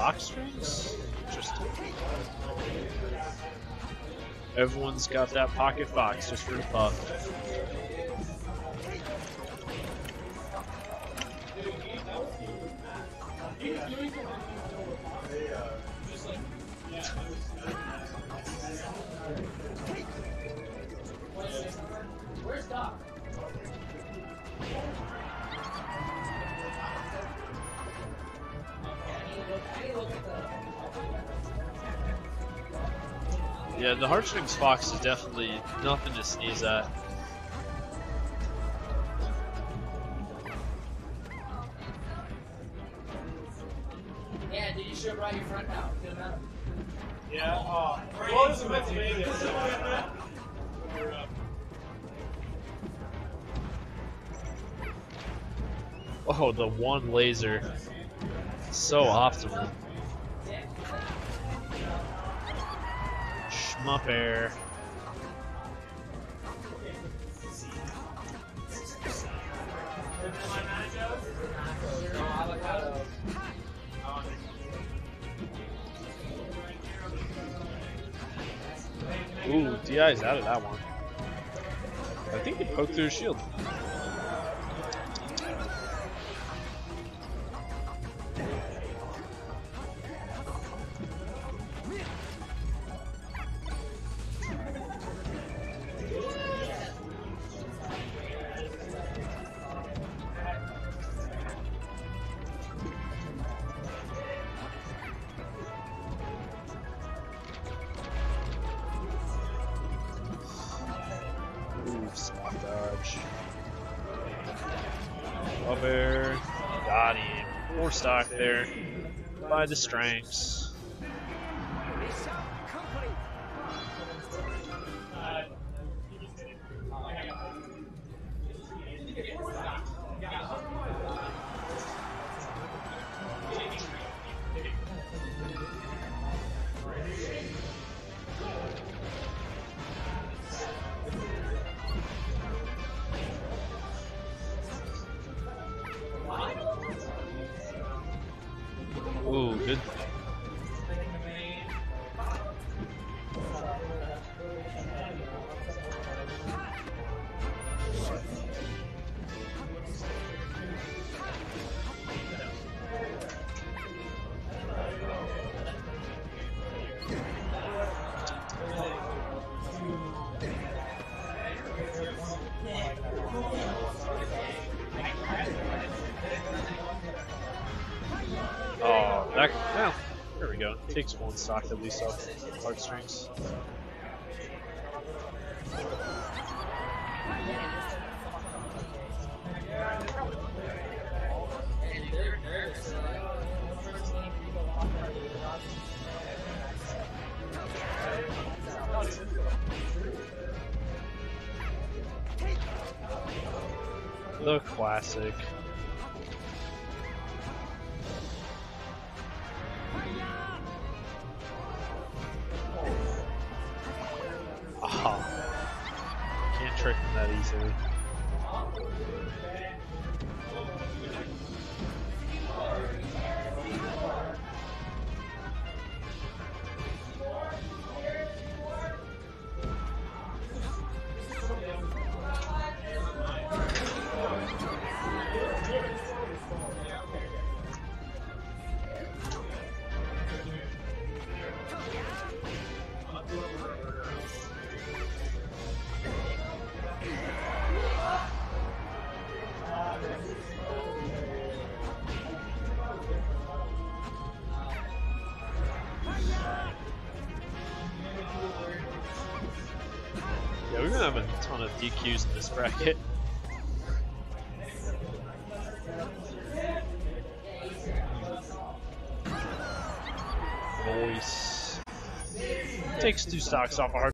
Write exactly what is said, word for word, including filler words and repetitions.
Fox strings? Interesting. Everyone's got that pocket fox just for the puff. Where's Doc? Yeah, the heartstrings fox is definitely nothing to sneeze at. Yeah, did you show right your front now? Good enough. Yeah, uh, well, it's in Pennsylvania. Oh, the one laser. So optimal. Shmup air. Ooh, D I's out of that one. I think he poked through his shield. Ooh, spot dodge. Up air. Got him. More stock there. By the strengths. Ooh, good. Oh, that, well, there we go. Takes one stock at least off heartstrings. The classic. Ah, can't trick him that easily. Yeah, we're gonna have a ton of D Qs in this bracket. Voice takes two stocks off a hard